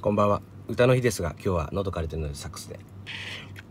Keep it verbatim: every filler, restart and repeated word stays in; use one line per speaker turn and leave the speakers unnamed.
こんばんは。歌の日ですが、今日は喉枯れてるのでサックスで。